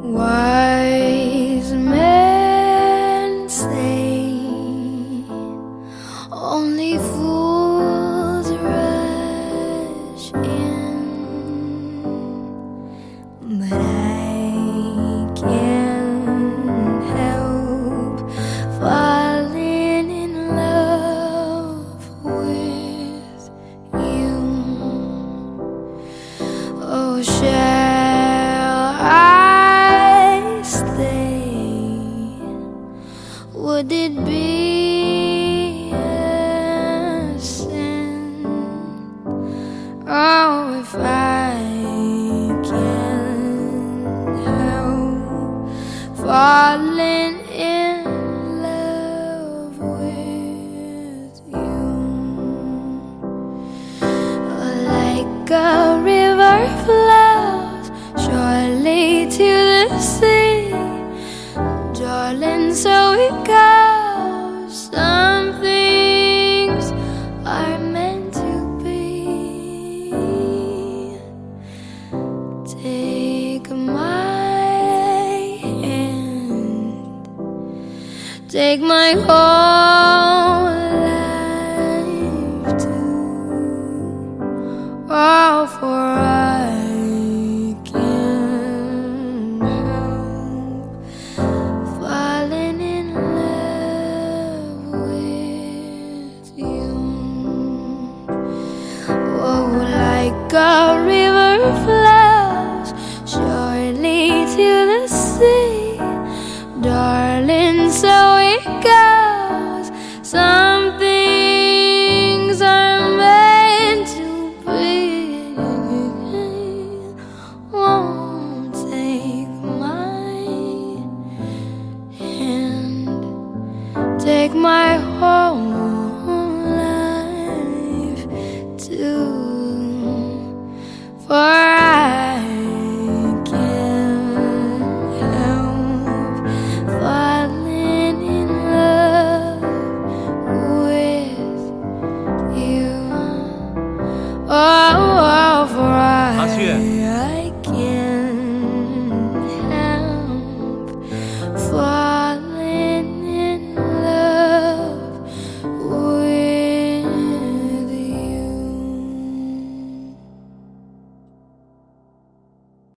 Wise men say only fools rush in, but I can't help falling in love with you. Oh, shall I stay? Would it be a sin? Oh, if I can't help falling in love with you. Like a river flows surely to the sea, darling, so it goes. Some things are meant to be. Take my hand, take my whole life too. Oh, for I can't help falling in love with you. Oh, like a river flows surely to the sea, darling, so it goes. Some things are meant to be. Won't take my hand, take my whole life too. For